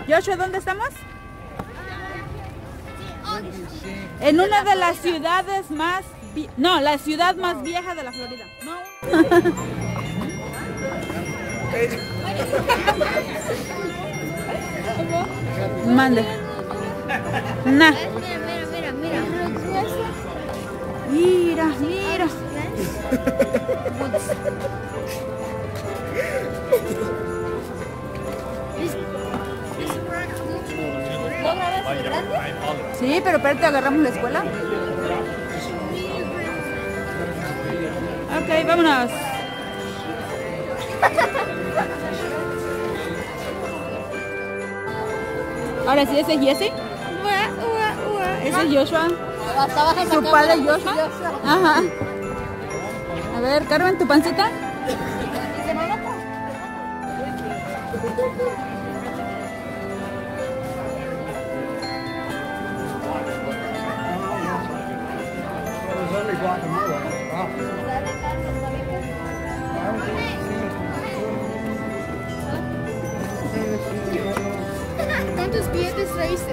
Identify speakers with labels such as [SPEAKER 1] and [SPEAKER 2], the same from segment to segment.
[SPEAKER 1] Joshua, ¿dónde estamos? En una de las ciudades más... No, la ciudad más vieja de la Florida. No. Mande. Nah. Mira, mira. Sí, pero espérate, agarramos la escuela. Ok, vámonos. Ahora sí, ese es Jesse. Ese es Joshua. Su padre Joshua. Ajá. A ver, Carmen, tu pancita.
[SPEAKER 2] ¿Cuántos billetes traíste?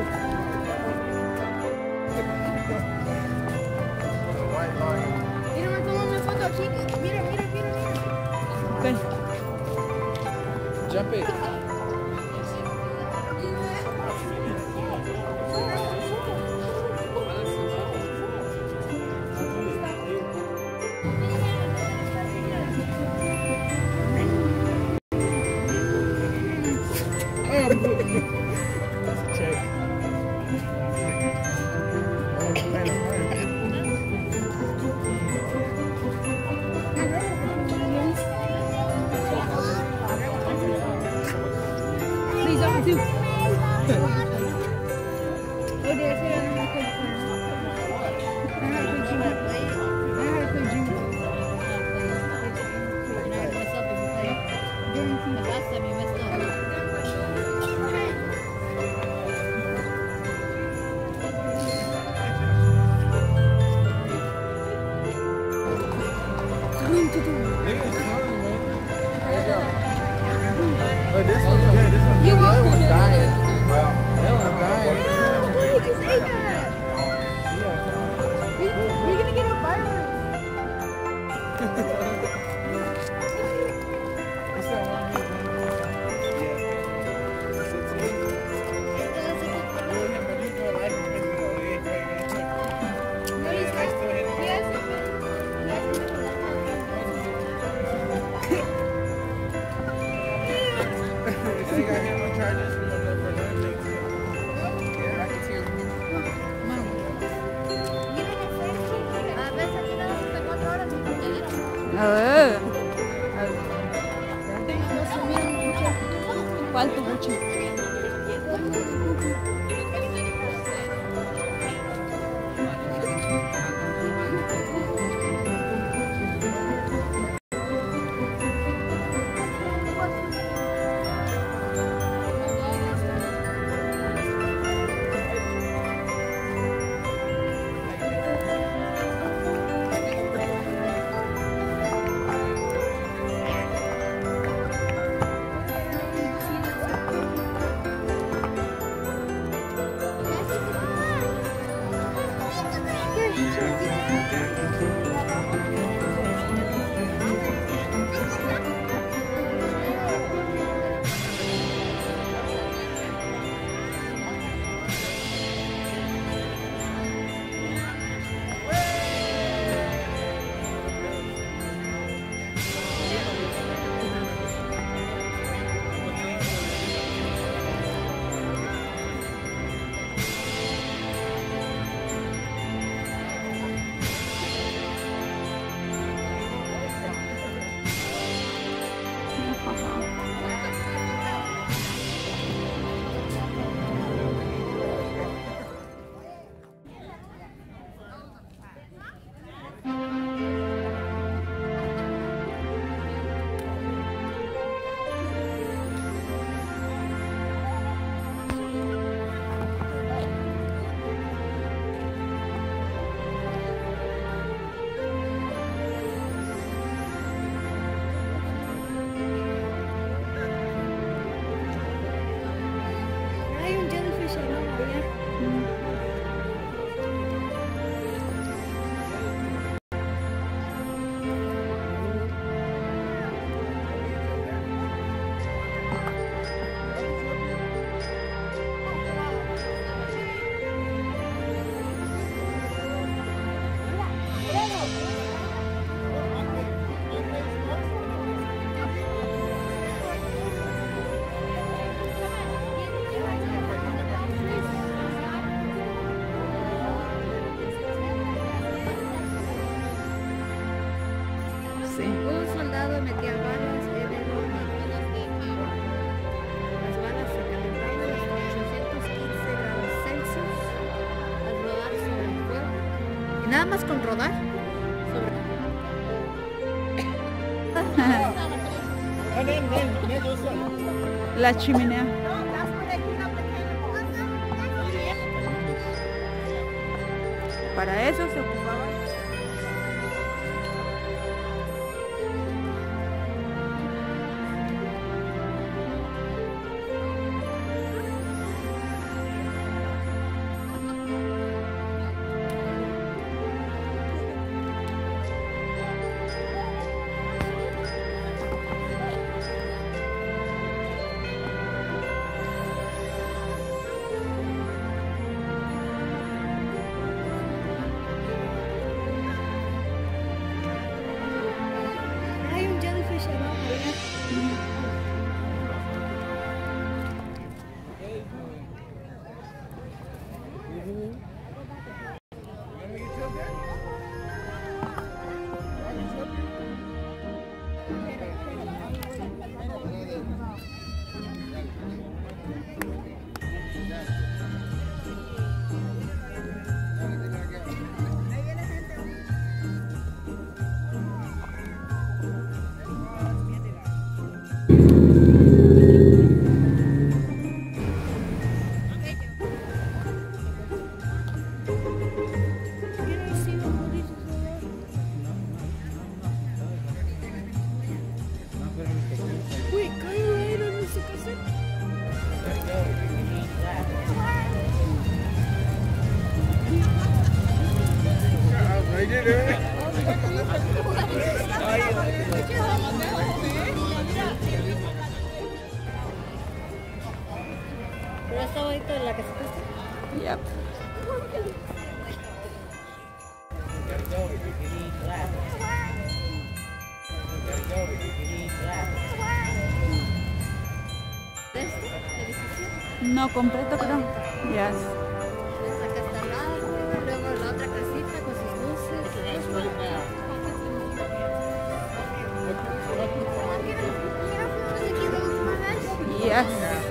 [SPEAKER 2] Mira, me tomo una foto aquí. Mira, mira, mira, mira.
[SPEAKER 1] Ven.
[SPEAKER 3] Jump it.
[SPEAKER 1] Please don't do.
[SPEAKER 3] Oh, this one's good. This one's good. The other one's dying. That one's dying.
[SPEAKER 2] Why did you say that? You're gonna get a firework.
[SPEAKER 1] ¿Cuál tu buche?
[SPEAKER 2] Nada más con rodar.
[SPEAKER 1] La chimenea. Para eso se ocupaba.
[SPEAKER 2] Hay un jellyfish abajo. Wait, Kyle ran on the cassette.
[SPEAKER 3] I did it.
[SPEAKER 2] Pero está bonito la caseta.
[SPEAKER 1] Yep. No completo, creo. Yes.
[SPEAKER 2] Acá está al lado, luego la otra casita con sus luces.
[SPEAKER 1] Yes.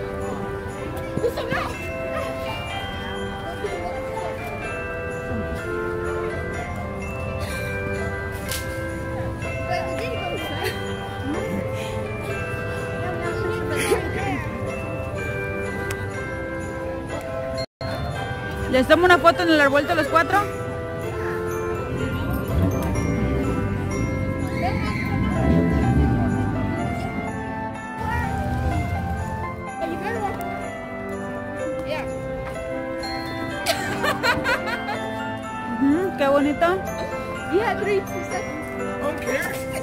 [SPEAKER 1] ¿Les tomo una foto en el arbolito los cuatro? Qué bonito.
[SPEAKER 2] Yeah, 3 seconds.
[SPEAKER 3] Okay.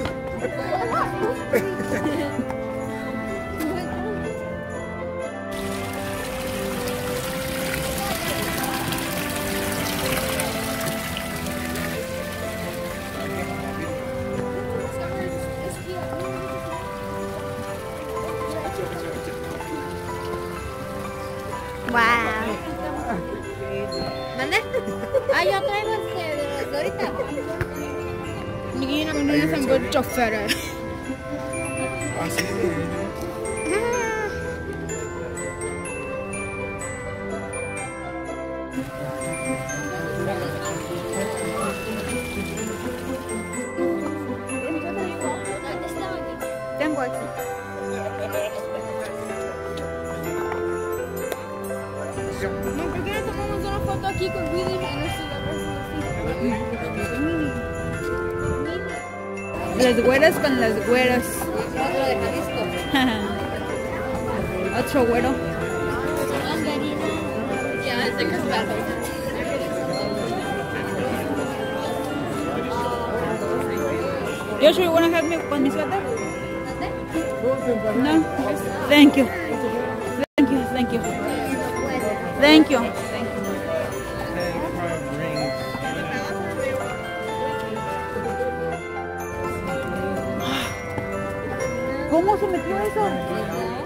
[SPEAKER 2] Wow. ¿Mande? Ah, yo traigo de ahorita.
[SPEAKER 1] Mira, no es un buen chofer.
[SPEAKER 3] Así
[SPEAKER 1] Tengo aquí.
[SPEAKER 2] No, ¿por qué no tomamos una foto aquí con Willy en el
[SPEAKER 1] Las güeras con las güeras.
[SPEAKER 2] Otro de Jalisco.
[SPEAKER 1] Otro güero.
[SPEAKER 2] Ya, es de cascado.
[SPEAKER 1] Joshua, you wanna help me con mi sweater? No. Thank you. Thank you. Thank you. Thank you. Thank you. ¿Cómo se metió eso?